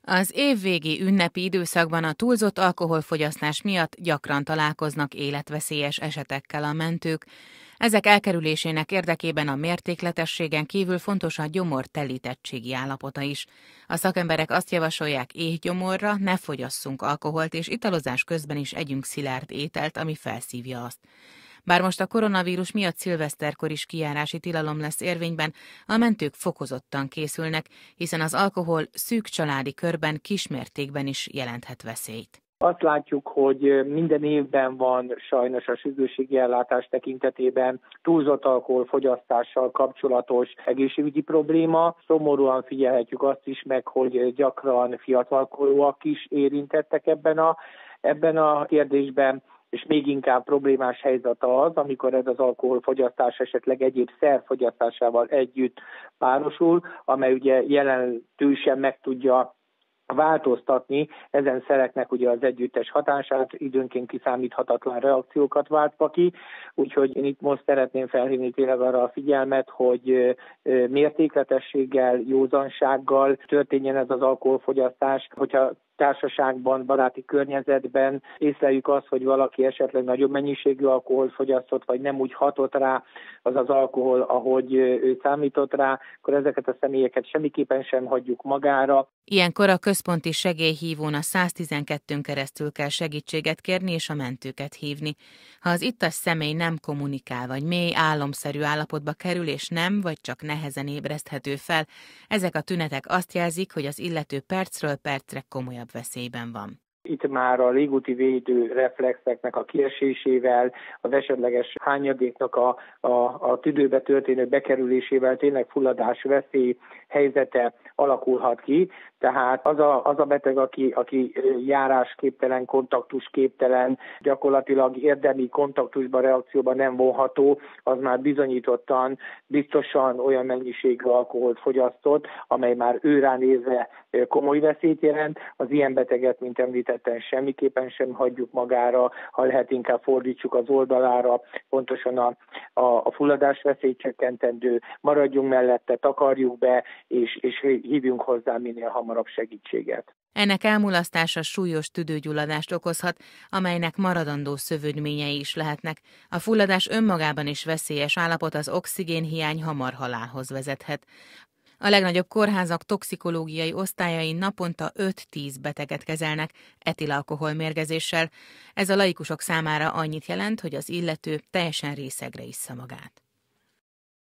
Az évvégi ünnepi időszakban a túlzott alkoholfogyasztás miatt gyakran találkoznak életveszélyes esetekkel a mentők. Ezek elkerülésének érdekében a mértékletességen kívül fontos a gyomor telítettségi állapota is. A szakemberek azt javasolják, éhgyomorra ne fogyasszunk alkoholt, és italozás közben is együnk szilárd ételt, ami felszívja azt. Bár most a koronavírus miatt szilveszterkor is kijárási tilalom lesz érvényben, a mentők fokozottan készülnek, hiszen az alkohol szűk családi körben kismértékben is jelenthet veszélyt. Azt látjuk, hogy minden évben van sajnos a sürgősségi ellátás tekintetében túlzott alkoholfogyasztással kapcsolatos egészségügyi probléma. Szomorúan figyelhetjük azt is meg, hogy gyakran fiatalkorúak is érintettek ebben a kérdésben, és még inkább problémás helyzet az, amikor ez az alkoholfogyasztás esetleg egyéb szerfogyasztásával együtt párosul, amely ugye jelentősen meg tudja változtatni ezen szereknek ugye az együttes hatását, időnként kiszámíthatatlan reakciókat váltva ki, úgyhogy én itt most szeretném felhívni tényleg arra a figyelmet, hogy mértékletességgel, józansággal történjen ez az alkoholfogyasztás, hogyha társaságban, baráti környezetben észleljük azt, hogy valaki esetleg nagyobb mennyiségű alkoholt fogyasztott, vagy nem úgy hatott rá az az alkohol, ahogy ő számított rá, akkor ezeket a személyeket semmiképpen sem hagyjuk magára. Ilyenkor a központi segélyhívón a 112-n keresztül kell segítséget kérni és a mentőket hívni. Ha az ittas személy nem kommunikál, vagy mély álomszerű állapotba kerül, és nem, vagy csak nehezen ébreszthető fel, ezek a tünetek azt jelzik, hogy az illető percről percre komolyabb veszélyben van. Itt már a légúti védő reflexeknek a kiesésével, az esetleges hányadéknak a tüdőbe történő bekerülésével tényleg fulladás veszély helyzete alakulhat ki. Tehát az a beteg, aki járásképtelen, kontaktusképtelen, gyakorlatilag érdemi kontaktusban, reakcióban nem vonható, az már biztosan olyan mennyiségű alkoholt fogyasztott, amely már őrá nézve komoly veszélyt jelent. Az ilyen beteget, mint említettem, semmiképpen sem hagyjuk magára, ha lehet inkább fordítsuk az oldalára, pontosan a fulladás veszélyt csökkentendő, maradjunk mellette, takarjuk be, és hívjunk hozzá minél hamarabb segítséget. Ennek elmulasztása súlyos tüdőgyulladást okozhat, amelynek maradandó szövődményei is lehetnek. A fulladás önmagában is veszélyes állapot, az oxigénhiány hamar halálhoz vezethet. A legnagyobb kórházak toxikológiai osztályain naponta 5-10 beteget kezelnek etilalkoholmérgezéssel. Ez a laikusok számára annyit jelent, hogy az illető teljesen részegre issza magát.